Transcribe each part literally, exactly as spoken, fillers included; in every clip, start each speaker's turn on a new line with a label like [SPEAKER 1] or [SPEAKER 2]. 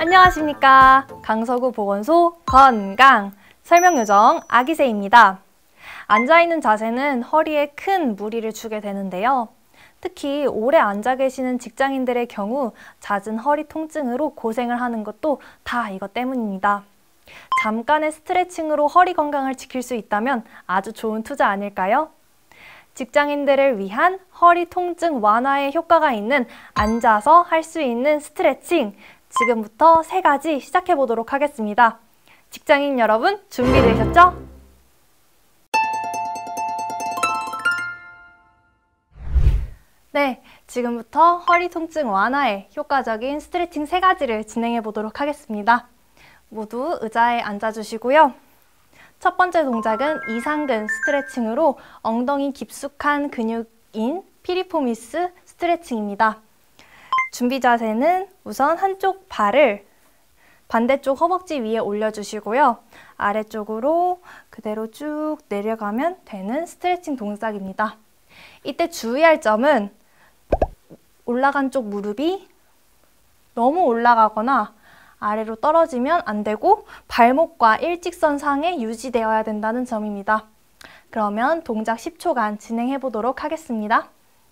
[SPEAKER 1] 안녕하십니까. 강서구 보건소 건강 설명요정 아기새입니다. 앉아있는 자세는 허리에 큰 무리를 주게 되는데요. 특히 오래 앉아 계시는 직장인들의 경우 잦은 허리 통증으로 고생을 하는 것도 다 이것 때문입니다. 잠깐의 스트레칭으로 허리 건강을 지킬 수 있다면 아주 좋은 투자 아닐까요? 직장인들을 위한 허리 통증 완화에 효과가 있는 앉아서 할 수 있는 스트레칭, 지금부터 세 가지 시작해 보도록 하겠습니다. 직장인 여러분 준비되셨죠? 네, 지금부터 허리 통증 완화에 효과적인 스트레칭 세 가지를 진행해 보도록 하겠습니다. 모두 의자에 앉아주시고요. 첫 번째 동작은 이상근 스트레칭으로 엉덩이 깊숙한 근육인 피리포미스 스트레칭입니다. 준비 자세는 우선 한쪽 발을 반대쪽 허벅지 위에 올려주시고요. 아래쪽으로 그대로 쭉 내려가면 되는 스트레칭 동작입니다. 이때 주의할 점은 올라간 쪽 무릎이 너무 올라가거나 아래로 떨어지면 안 되고 발목과 일직선상에 유지되어야 된다는 점입니다. 그러면 동작 십 초간 진행해 보도록 하겠습니다.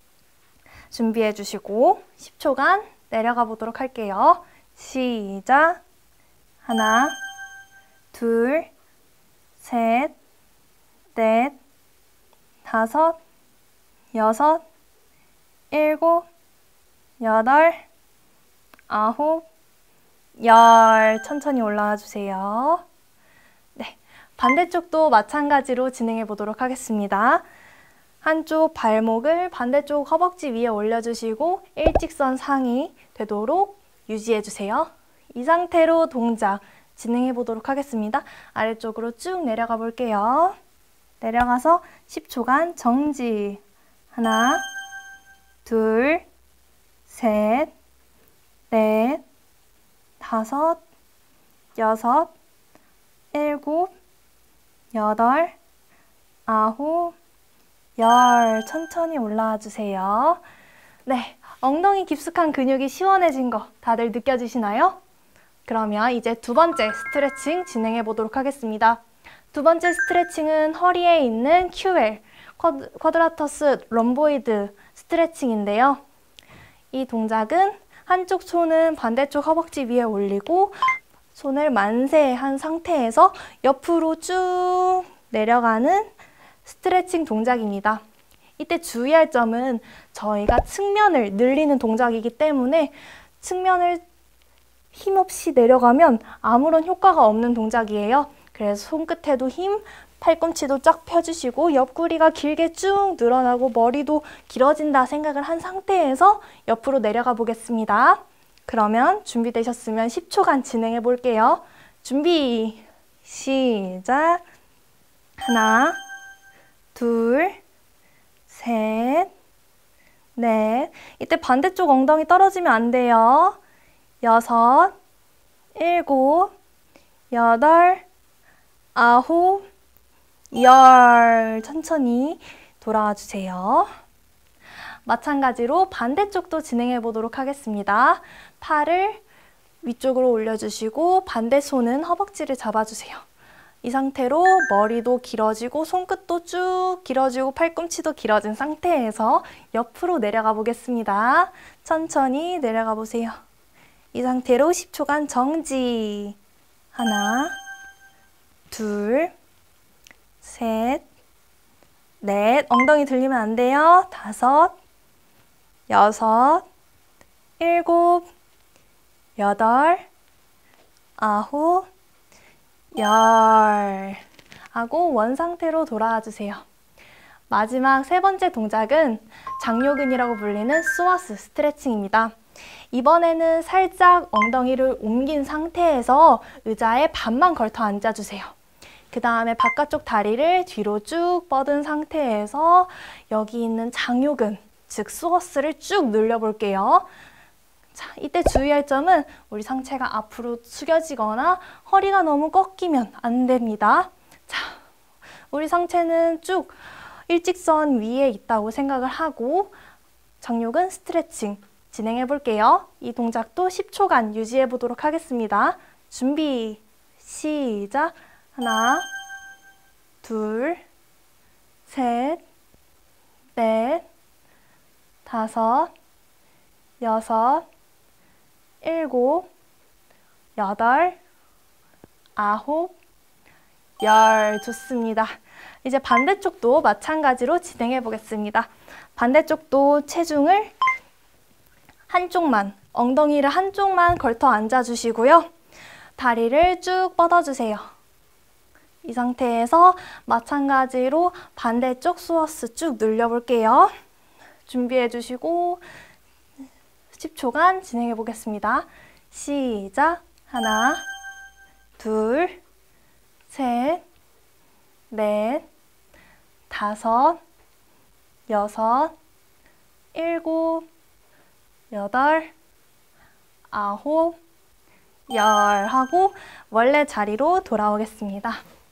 [SPEAKER 1] 준비해 주시고 십 초간 내려가 보도록 할게요. 시작! 하나, 둘, 셋, 넷, 다섯, 여섯, 일곱, 여덟, 아홉, 열. 천천히 올라와 주세요. 네, 반대쪽도 마찬가지로 진행해 보도록 하겠습니다. 한쪽 발목을 반대쪽 허벅지 위에 올려주시고 일직선 상이 되도록 유지해 주세요. 이 상태로 동작 진행해 보도록 하겠습니다. 아래쪽으로 쭉 내려가 볼게요. 내려가서 십 초간 정지. 하나, 둘, 셋, 넷, 다섯, 여섯, 일곱, 여덟, 아홉, 열. 천천히 올라와 주세요. 네, 엉덩이 깊숙한 근육이 시원해진 거 다들 느껴지시나요? 그러면 이제 두 번째 스트레칭 진행해 보도록 하겠습니다. 두 번째 스트레칭은 허리에 있는 큐엘, 쿼드라터스 럼보이드 스트레칭인데요. 이 동작은 한쪽 손은 반대쪽 허벅지 위에 올리고 손을 만세한 상태에서 옆으로 쭉 내려가는 스트레칭 동작입니다. 이때 주의할 점은 저희가 측면을 늘리는 동작이기 때문에 측면을 힘없이 내려가면 아무런 효과가 없는 동작이에요. 그래서 손끝에도 힘, 팔꿈치도 쫙 펴주시고 옆구리가 길게 쭉 늘어나고 머리도 길어진다 생각을 한 상태에서 옆으로 내려가 보겠습니다. 그러면 준비되셨으면 십 초간 진행해 볼게요. 준비, 시작! 하나, 둘, 셋, 넷. 이때 반대쪽 엉덩이 떨어지면 안 돼요. 여섯, 일곱, 여덟, 아홉, 열. 천천히 돌아와 주세요. 마찬가지로 반대쪽도 진행해 보도록 하겠습니다. 팔을 위쪽으로 올려주시고 반대 손은 허벅지를 잡아주세요. 이 상태로 머리도 길어지고 손끝도 쭉 길어지고 팔꿈치도 길어진 상태에서 옆으로 내려가 보겠습니다. 천천히 내려가 보세요. 이 상태로 십 초간 정지. 하나, 둘, 셋, 넷. 엉덩이 들리면 안 돼요. 다섯, 여섯, 일곱, 여덟, 아홉, 열. 하고 원 상태로 돌아와 주세요. 마지막 세 번째 동작은 장요근이라고 불리는 스와스 스트레칭입니다. 이번에는 살짝 엉덩이를 옮긴 상태에서 의자에 반만 걸터 앉아주세요. 그 다음에 바깥쪽 다리를 뒤로 쭉 뻗은 상태에서 여기 있는 장요근, 즉 스워스를 쭉 늘려볼게요. 자, 이때 주의할 점은 우리 상체가 앞으로 숙여지거나 허리가 너무 꺾이면 안 됩니다. 자, 우리 상체는 쭉 일직선 위에 있다고 생각을 하고 장요근 스트레칭 진행해 볼게요. 이 동작도 십 초간 유지해 보도록 하겠습니다. 준비, 시작! 하나, 둘, 셋, 넷, 다섯, 여섯, 일곱, 여덟, 아홉, 열. 좋습니다. 이제 반대쪽도 마찬가지로 진행해 보겠습니다. 반대쪽도 체중을 한쪽만, 엉덩이를 한쪽만 걸터 앉아주시고요. 다리를 쭉 뻗어주세요. 이 상태에서 마찬가지로 반대쪽 수어스 쭉 눌려볼게요. 준비해 주시고 십 초간 진행해 보겠습니다. 시작! 하나, 둘, 셋, 넷, 다섯, 여섯, 일곱, 여덟, 아홉, 열 하고 원래 자리로 돌아오겠습니다.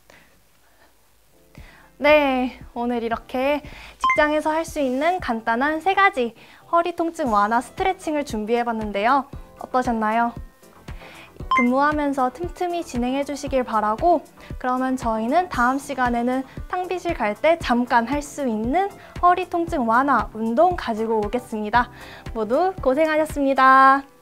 [SPEAKER 1] 네, 오늘 이렇게 직장에서 할 수 있는 간단한 세 가지 허리 통증 완화 스트레칭을 준비해 봤는데요. 어떠셨나요? 근무하면서 틈틈이 진행해 주시길 바라고, 그러면 저희는 다음 시간에는 탕비실 갈 때 잠깐 할 수 있는 허리 통증 완화 운동 가지고 오겠습니다. 모두 고생하셨습니다.